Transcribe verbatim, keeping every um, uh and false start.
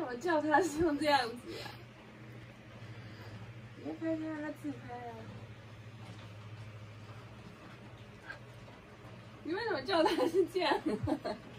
么叫他是用这样子啊？你要拍他，他自拍啊。你为什么叫他是这样？